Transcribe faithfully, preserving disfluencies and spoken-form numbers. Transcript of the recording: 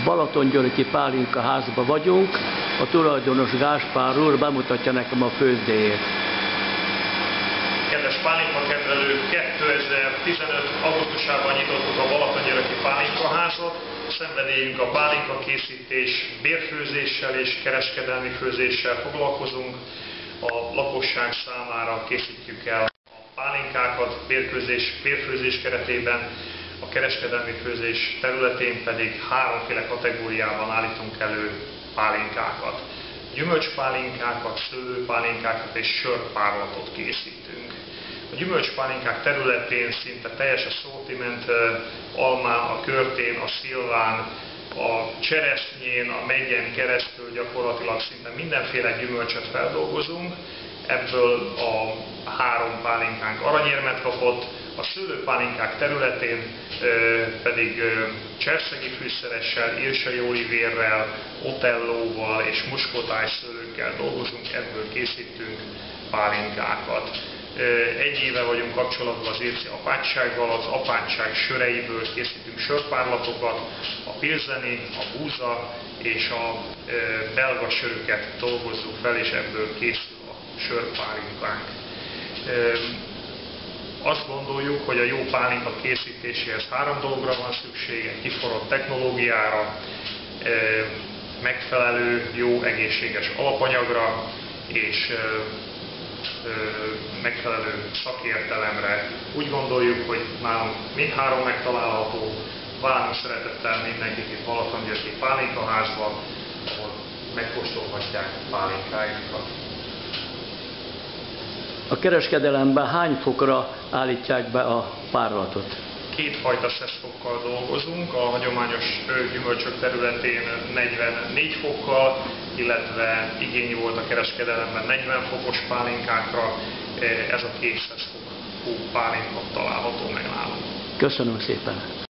Balatongyörgyi Pálinka házban vagyunk, a tulajdonos Gáspár úr bemutatja nekem a főzdéjét. Kedves pálinkakedvelők, kétezer-tizenöt. augusztusában nyitottuk a Balatongyörgyi Pálinkaházat. Szenvedélyünk a pálinka készítés, bérfőzéssel és kereskedelmi főzéssel foglalkozunk. A lakosság számára készítjük el a pálinkákat bérfőzés, bérfőzés keretében, a kereskedelmi főzés területén pedig háromféle kategóriában állítunk elő pálinkákat. Gyümölcspálinkákat, szőlőpálinkákat és sörpárlatot készítünk. A gyümölcspálinkák területén szinte teljes a szortiment, almán, a körtén, a szilván, a cseresznyén, a meggyen keresztül gyakorlatilag szinte mindenféle gyümölcsöt feldolgozunk. Ebből a három pálinkánk aranyérmet kapott, a szőlőpálinkák területén pedig cserszegi fűszeressel, írsai olivérrel, otellóval és muskotájszőlőkkel dolgozunk, ebből készítünk pálinkákat. Egy éve vagyunk kapcsolatban az érci apátsággal, az apátság söreiből készítünk sörpárlatokat, a pilzeni, a búza és a belga söröket dolgozzuk fel, és ebből készül a sörpálinkánk. Azt gondoljuk, hogy a jó pálinka készítéséhez három dologra van szüksége: kiforrott technológiára, megfelelő, jó, egészséges alapanyagra és megfelelő szakértelemre. Úgy gondoljuk, hogy nálunk mindhárom megtalálható. Várunk szeretettel mindenkit itt Balatongyörgyi Pálinkaházban, ahol megkóstolhatják pálinkáinkat. A kereskedelemben hány fokra állítják be a párlatot? Kétfajta szeszfokkal dolgozunk, a hagyományos gyümölcsök területén negyvennégy fokkal, illetve igény volt a kereskedelemben negyven fokos pálinkákra, ez a két szeszfokú pálinka található meg nálunk. Köszönöm szépen!